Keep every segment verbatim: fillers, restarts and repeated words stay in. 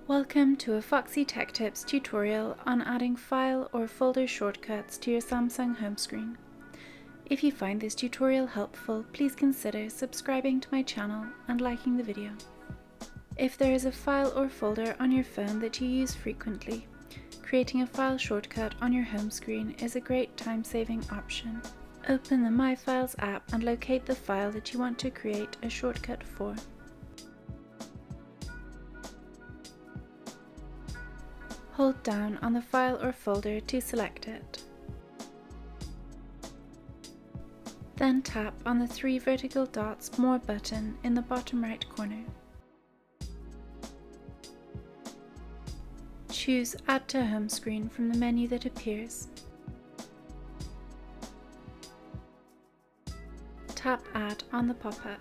Welcome to a Foxy Tech Tips tutorial on adding file or folder shortcuts to your Samsung home screen. If you find this tutorial helpful, please consider subscribing to my channel and liking the video. If there is a file or folder on your phone that you use frequently, creating a file shortcut on your home screen is a great time-saving option. Open the My Files app and locate the file that you want to create a shortcut for. Hold down on the file or folder to select it. Then tap on the three vertical dots More button in the bottom right corner. Choose Add to Home Screen from the menu that appears. Tap Add on the pop-up.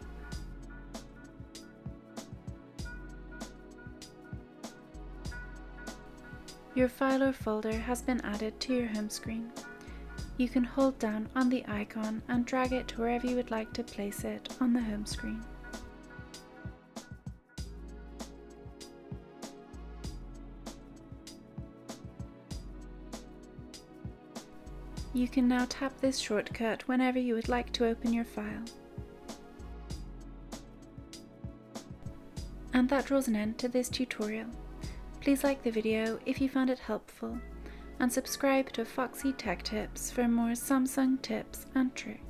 Your file or folder has been added to your home screen. You can hold down on the icon and drag it to wherever you would like to place it on the home screen. You can now tap this shortcut whenever you would like to open your file. And that draws an end to this tutorial. Please like the video if you found it helpful, and subscribe to Foxy Tech Tips for more Samsung tips and tricks.